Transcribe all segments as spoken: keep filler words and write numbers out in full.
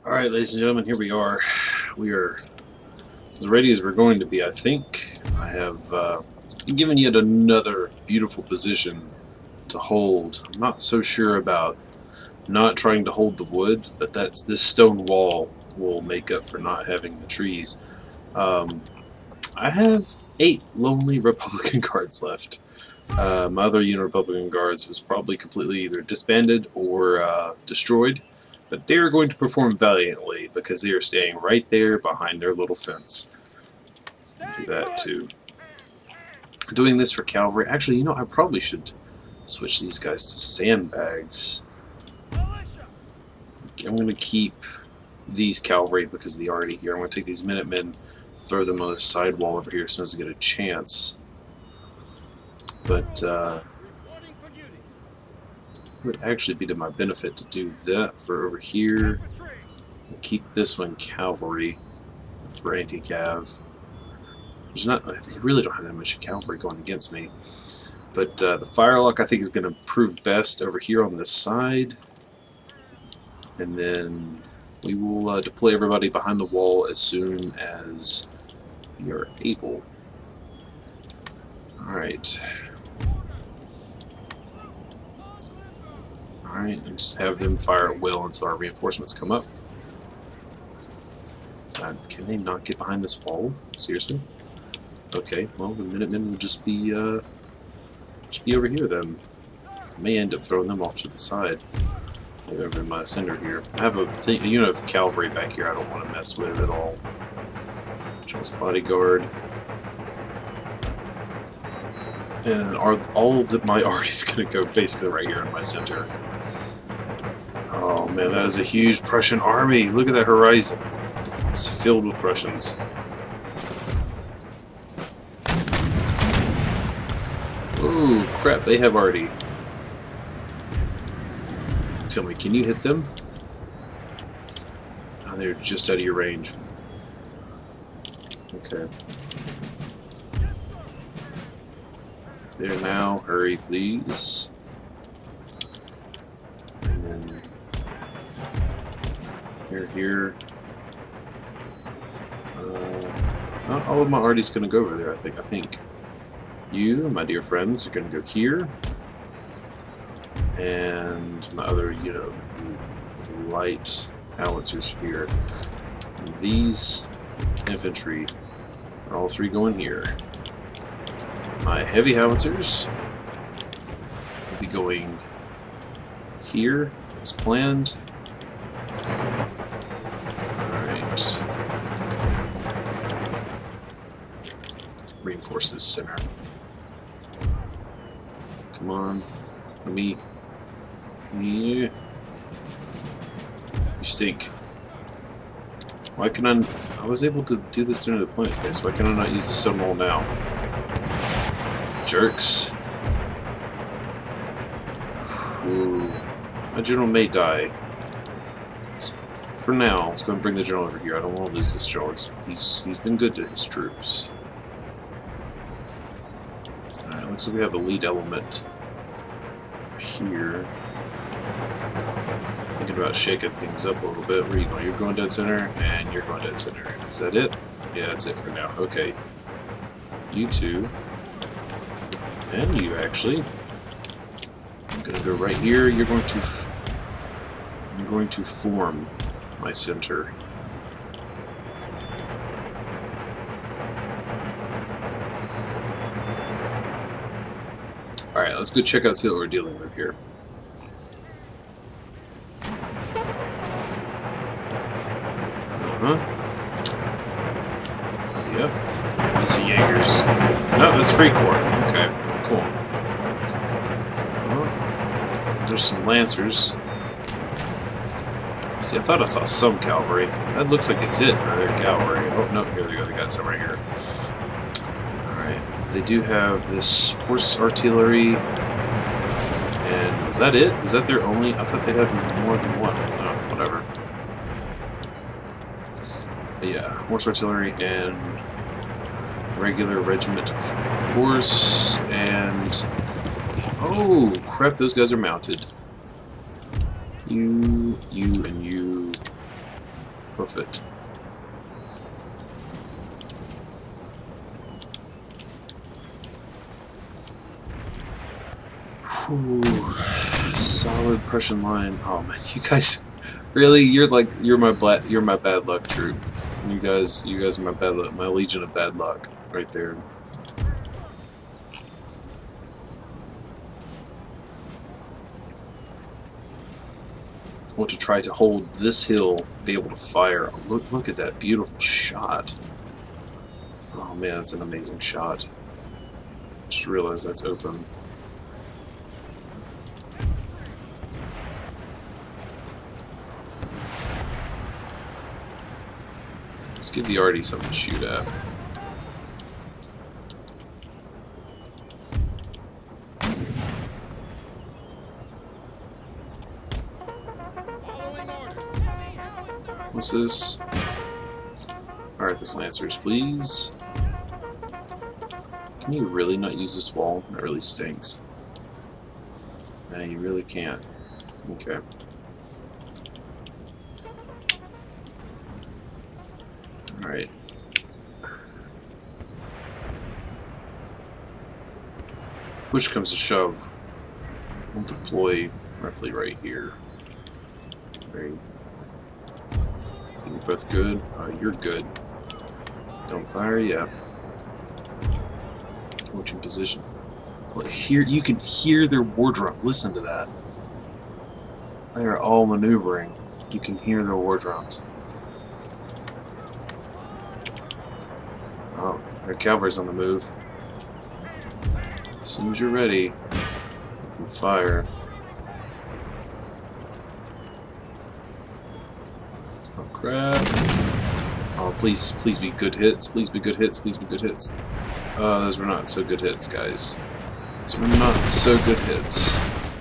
Alright, ladies and gentlemen, here we are. We are as ready as we're going to be, I think. I have uh, been given yet another beautiful position to hold. I'm not so sure about not trying to hold the woods, but that's this stone wall will make up for not having the trees. Um, I have eight lonely Republican Guards left. Uh, my other unit of Republican Guards was probably completely either disbanded or uh, destroyed. But they are going to perform valiantly because they are staying right there behind their little fence. Do that too. Doing this for cavalry. Actually, you know, I probably should switch these guys to sandbags. I'm going to keep these cavalry because they're already here. I'm going to take these Minutemen, throw them on the side wall over here as soon as I get a chance. But, uh... it would actually be to my benefit to do that for over here. Keep this one cavalry for anti-cav. There's not, they really don't have that much cavalry going against me. But uh, the Firelock I think is going to prove best over here on this side. And then we will uh, deploy everybody behind the wall as soon as we are able. Alright. Alright, and just have them fire at will until our reinforcements come up. God, can they not get behind this wall? Seriously? Okay, well the Minutemen will just be uh, just be over here then. I may end up throwing them off to the side. Maybe over in my center here. I have a, thing, a unit of cavalry back here I don't want to mess with at all. Just bodyguard. And our, all of my arty's going to go basically right here in my center. Oh man, that is a huge Prussian army. Look at that horizon. It's filled with Prussians. Ooh, crap, they have arty. Tell me, can you hit them? Oh, they're just out of your range. Okay. There now, hurry please. And then here, here. Uh, not all of my arty's gonna go over there, I think. I think you, my dear friends, are gonna go here. And my other unit of light howitzers here. And these infantry are all three going here. My heavy howitzers will be going here as planned. Alright. Reinforce this center. Come on. Let me. Yeah. You stink. Why can I. I was able to do this during the deployment phase. Why can I not use the stone wall now? Jerks. Ooh. My general may die. For now, let's go and bring the general over here. I don't want to lose this general. He's, he's been good to his troops. Alright, looks like we have a lead element here. Thinking about shaking things up a little bit. Where are you going? You're going dead center, and you're going dead center. Is that it? Yeah, that's it for now. Okay. You two. And you, actually. I'm going to go right here. You're going to... F I'm going to form my center. Alright, let's go check out, see what we're dealing with here. Uh-huh. Yep. These are Jaegers. No, that's Free Corps. Okay, cool. Well, there's some Lancers. See, I thought I saw some cavalry. That looks like it's it for their cavalry. Oh, no, here they go. They got some right here. Alright. They do have this horse artillery. And is that it? Is that their only? I thought they had more than one. Oh, whatever. But yeah, horse artillery and regular regiment of horse and... Oh, crap, those guys are mounted. You, you, and you. Hoof it. Whew. Solid Prussian line. Oh man, you guys, really? You're like you're my bla you're my bad luck troop. You guys, you guys are my bad luck, my legion of bad luck, right there. I want to try to hold this hill, be able to fire. Look, look at that beautiful shot. Oh man, that's an amazing shot. Just realized that's open. Let's give the Artie something to shoot at. What's this? Alright, this Lancers, please. Can you really not use this wall? That really stinks. No, you really can't. Okay. Alright. Push comes to shove. We'll deploy roughly right here. Right. You're both good. Uh, you're good. Don't fire yet. Coaching position. Well, here you can hear their war drum. Listen to that. They are all maneuvering. You can hear their war drums. Oh, their cavalry's on the move. As soon as you're ready, you can fire. Oh crap. Oh, please, please be good hits. Please be good hits. Please be good hits. Uh, those were not so good hits, guys. Those were not so good hits.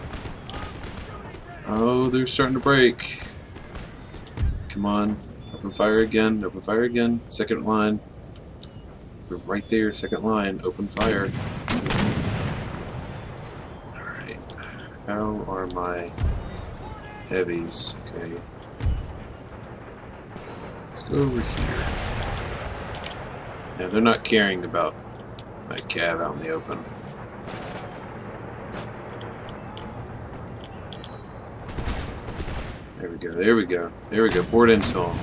Oh, they're starting to break. Come on. Open fire again. Open fire again. Second line. We're right there. Second line. Open fire. Alright. How are my heavies? Okay. Let's go over here. Yeah, they're not caring about my cav out in the open. There we go, there we go, there we go. Board intel.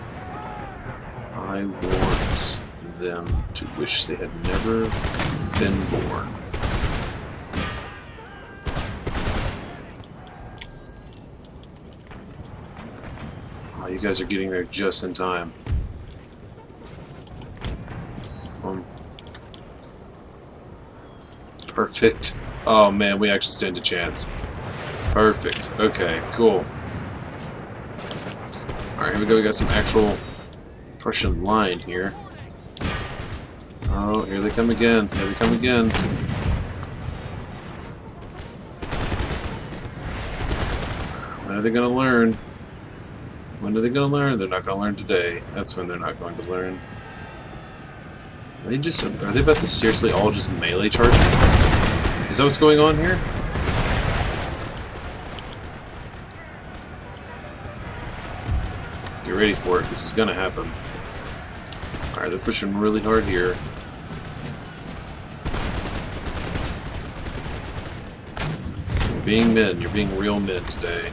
I want them to wish they had never been born. Oh, you guys are getting there just in time. Um, perfect. Oh man, we actually stand a chance. Perfect. Okay, cool. Alright, here we go. We got some actual Prussian line here. Oh, here they come again. Here they come again. When are they going to learn? When are they going to learn? They're not going to learn today. That's when they're not going to learn. Are they just, are they about to seriously all just melee charge me? Is that what's going on here? Get ready for it. This is going to happen. Alright, they're pushing really hard here. You're being men. You're being real men today.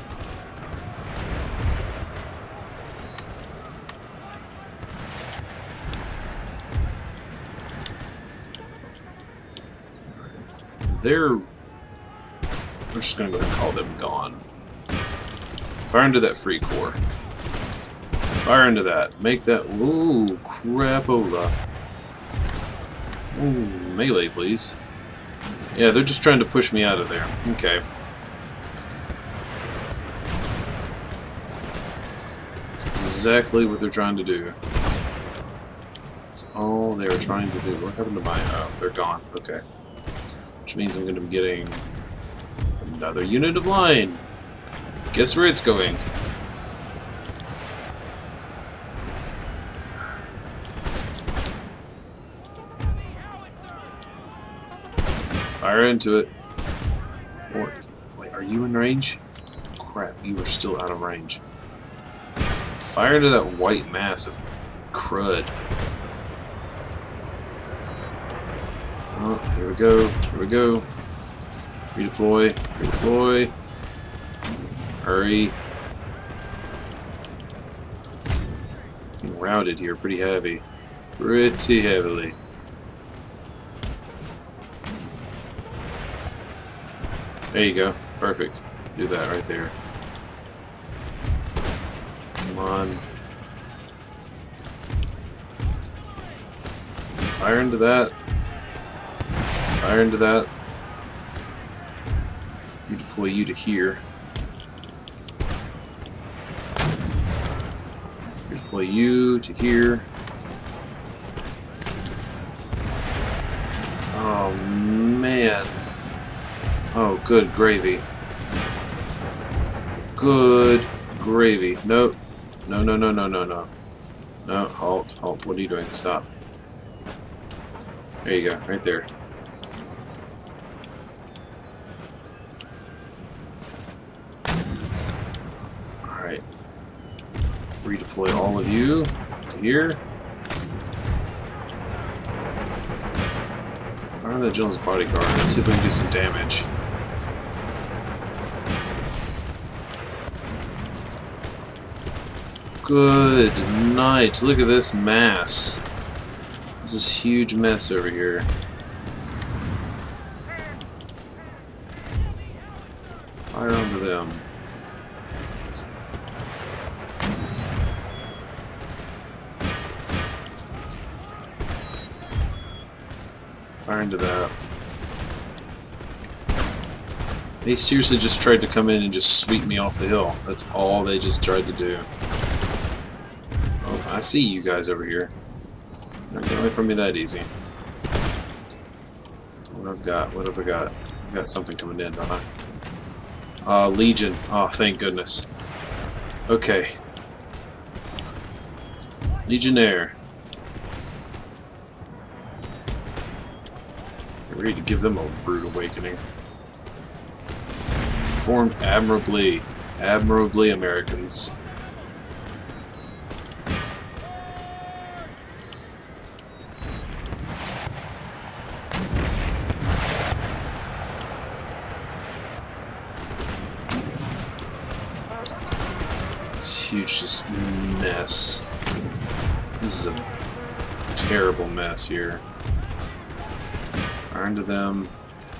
They're... We're just going to go ahead and call them gone. Fire into that free core. Fire into that. Make that... Ooh, crapola. Ooh, melee, please. Yeah, they're just trying to push me out of there. Okay. That's exactly what they're trying to do. That's all they were trying to do. What happened to my... Oh, they're gone. Okay. Which means I'm going to be getting another unit of line. Guess where it's going? Fire into it. Or, wait, are you in range? Crap, you are still out of range. Fire into that white mass of crud. Oh, here we go. Here we go. Redeploy. Redeploy. Hurry. Being routed here pretty heavy. Pretty heavily. There you go. Perfect. Do that right there. Come on. Fire into that. Fire into that. You deploy you to here. You deploy you to here. Oh man. Oh, good gravy. Good gravy. Nope. No, no, no, no, no, no. No, halt, halt. What are you doing? Stop. There you go, right there. Alright. Redeploy all of you to here. Fire that Jones bodyguard. Let's see if we can do some damage. Good night. Look at this mass. This is a huge mess over here. Fire onto them. Fire into that. They seriously just tried to come in and just sweep me off the hill. That's all they just tried to do. Oh, I see you guys over here. Not getting away from me that easy. What I've got? What have I got? I've got something coming in, don't I? Uh, Legion. Oh, thank goodness. Okay. Legionnaire. We're ready to give them a rude awakening. Performed admirably. Admirably, Americans. This huge just mess. This is a terrible mess here. Fire into them.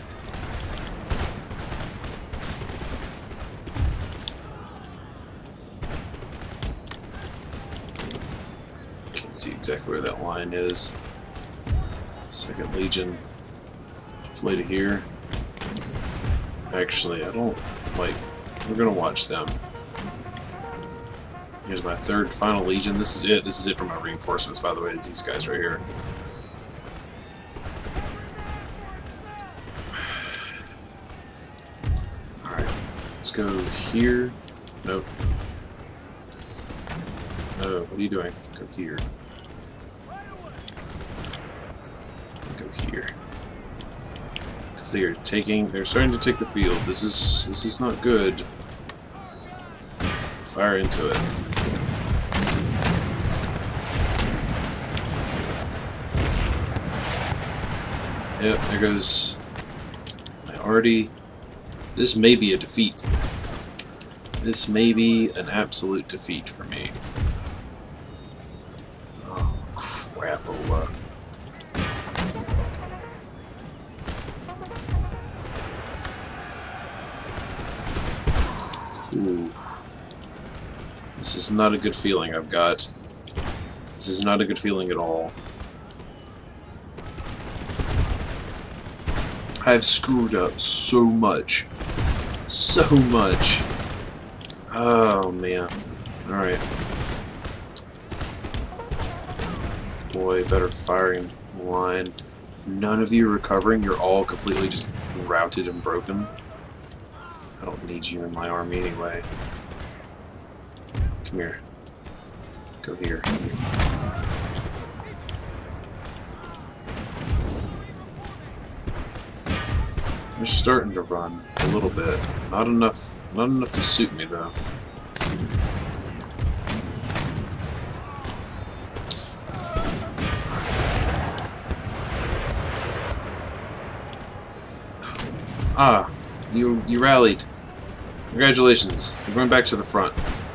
Can't see exactly where that line is. Second Legion. Play to here. Actually, I don't like. We're gonna watch them. Here's my third final Legion. This is it. This is it for my reinforcements, by the way, is these guys right here. Alright. Let's go here. Nope. No, what are you doing? Go here. Go here. Because they are taking they're starting to take the field. This is this is not good. Fire into it. Yep, there goes. I already. This may be a defeat. This may be an absolute defeat for me. Oh, crapola. Ooh. This is not a good feeling I've got. This is not a good feeling at all. I've screwed up so much. So much. Oh, man. Alright. Boy, better firing line. None of you are recovering. You're all completely just routed and broken. I don't need you in my army anyway. Come here. Go here. They're starting to run a little bit. Not enough. Not enough to suit me though. Ah, you you rallied. Congratulations. You're going back to the front.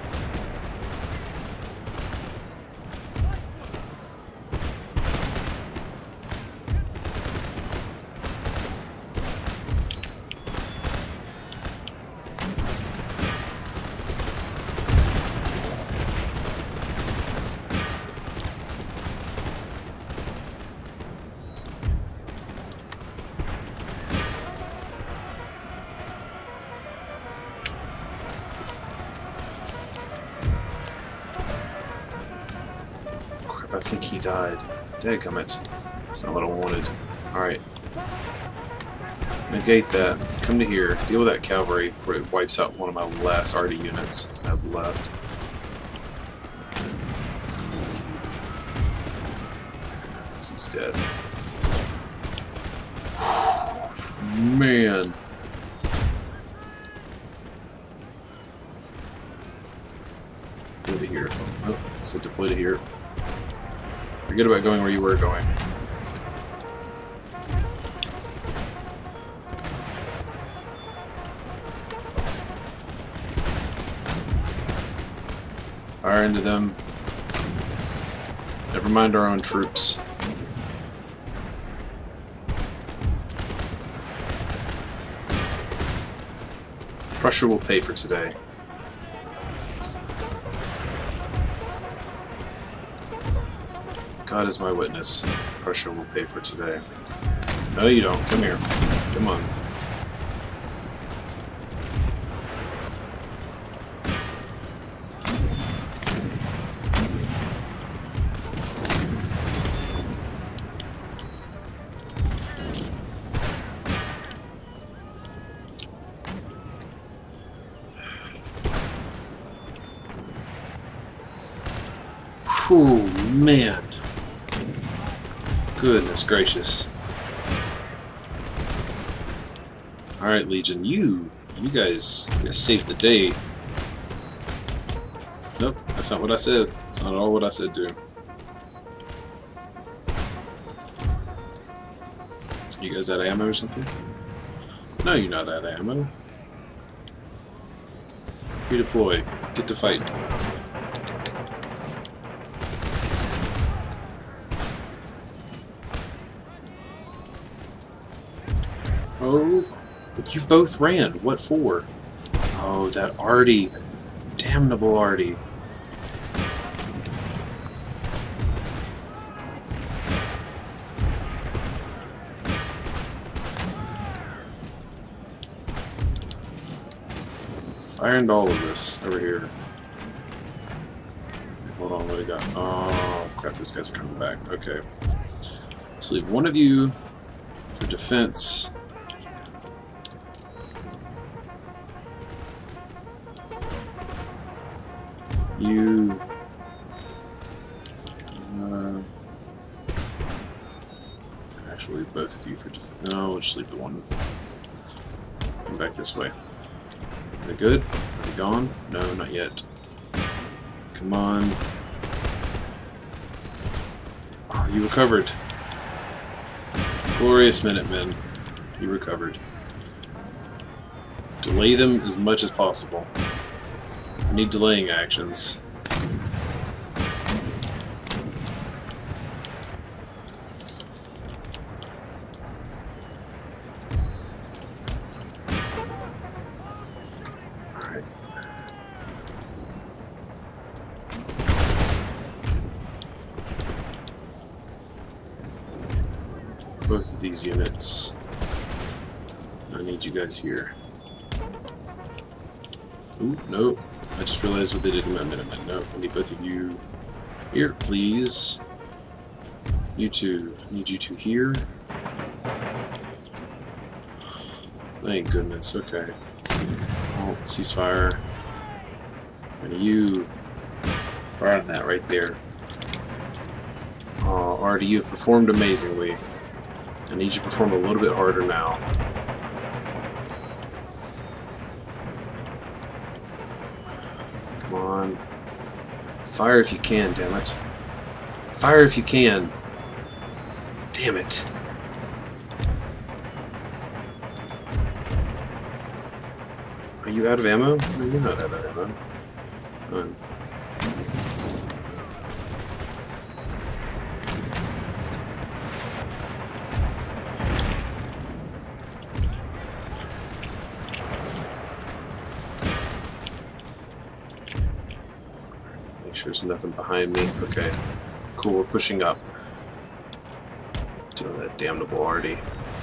I think he died. Dadgummit. That's not what I wanted. Alright. Negate that. Come to here. Deal with that cavalry before it wipes out one of my last arty units I have left. I think he's dead. Man. Deploy to here. Oh, I said deploy to here. Forget about going where you were going. Fire into them. Never mind our own troops. Prussia will pay for today. God is my witness. Prussia will pay for today. No, you don't. Come here. Come on. Whew, man. Goodness gracious. Alright, Legion, you you guys, you guys saved the day. Nope, that's not what I said. That's not all what I said, dude. You guys out of ammo or something? No, you're not out of ammo. Redeploy. Get to fight. Oh, but you both ran. What for? Oh, that arty. That damnable arty. Fire into all of this over here. Hold on, what do we got? Oh, crap, these guys are coming back. Okay. So leave one of you for defense. You uh, actually both of you for def no, we'll just leave the one. Come back this way. Are they good? Are they gone? No, not yet. Come on. Oh, you recovered. Glorious Minutemen. You recovered. Delay them as much as possible. I need delaying actions. Alright. Both of these units. I need you guys here. Ooh, no. I just realized what they did in my Minutemen. No, I need both of you here, please. You two. I need you two here. Thank goodness, okay. Oh, ceasefire. And you fire on that right there. Oh, Artie, you have performed amazingly. I need you to perform a little bit harder now. Come on. Fire if you can, damn it. Fire if you can. Damn it. you out of ammo? No, you're not out of ammo. Um, Make sure there's nothing behind me. Okay. Cool, we're pushing up. Doing that damnable arty.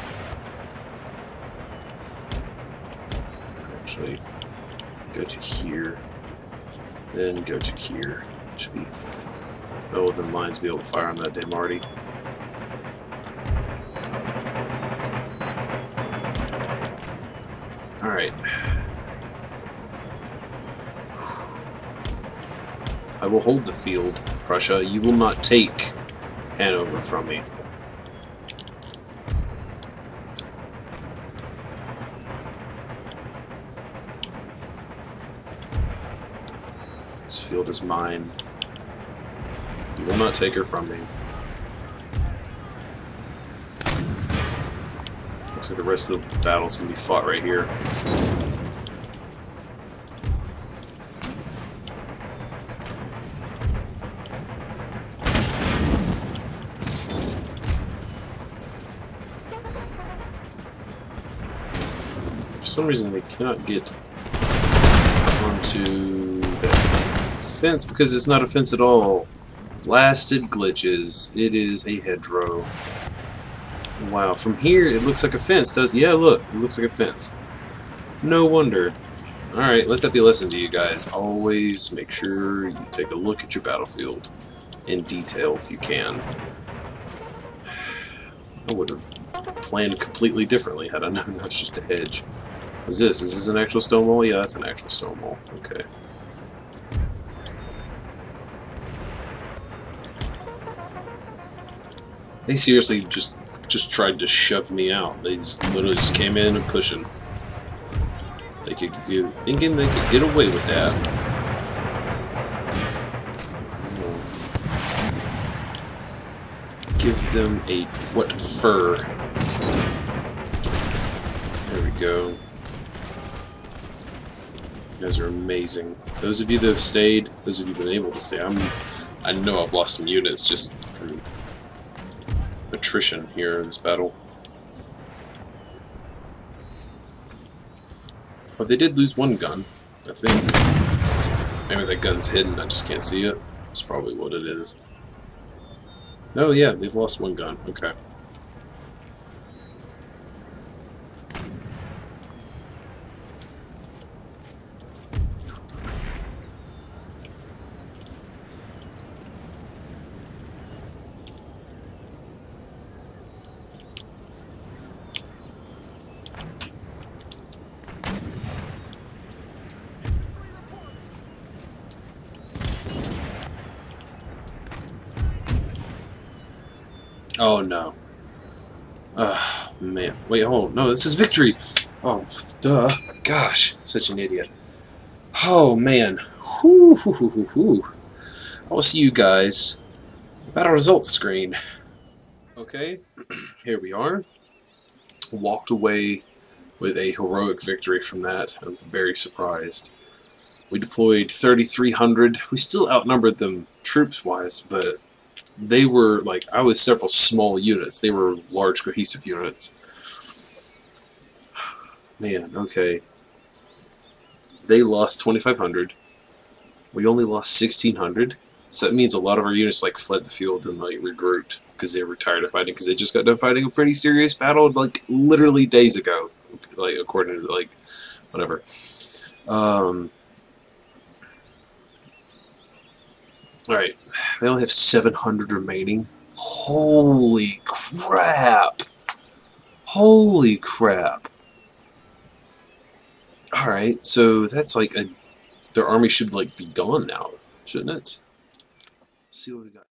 Actually, go to here. Then go to here. Should be well within lines to be able to fire on that damn arty. Alright. I will hold the field, Prussia. You will not take Hanover from me. This field is mine. You will not take her from me. Looks like the rest of the battle's gonna be fought right here. For some reason they cannot get onto that fence because it's not a fence at all. Blasted glitches. It is a hedgerow. Wow, from here it looks like a fence, does yeah, look, it looks like a fence. No wonder. Alright, let that be a lesson to you guys. Always make sure you take a look at your battlefield in detail if you can. I would have planned completely differently had I known that was just a hedge. What's this? Is this an actual stone wall? Yeah, that's an actual stone wall. Okay. They seriously just just tried to shove me out. They just literally just came in and pushing. They could get, thinking they could get away with that. Give them a what fur? There we go. You guys are amazing. Those of you that have stayed, those of you that have been able to stay, I'm, I know I've lost some units just from attrition here in this battle. Oh, they did lose one gun, I think. Maybe that gun's hidden, I just can't see it. That's probably what it is. Oh yeah, they've lost one gun. Okay. Oh no. Ah, uh, man. Wait, hold. No, this is victory! Oh, duh. Gosh, such an idiot. Oh, man. Whew, whew, whew, whew, whew. I will see you guys about our results screen. Okay, here we are. Walked away with a heroic victory from that. I'm very surprised. We deployed thirty-three hundred. We still outnumbered them troops-wise, but they were, like, I was several small units. They were large, cohesive units. Man, okay. They lost twenty-five hundred. We only lost sixteen hundred. So that means a lot of our units, like, fled the field and, like, regrouped because they were tired of fighting, because they just got done fighting a pretty serious battle, like, literally days ago. Like, according to, like, whatever. Um... Alright, they only have seven hundred remaining. Holy crap! Holy crap! Alright, so that's like a... Their army should like be gone now, shouldn't it? Let's see what we got.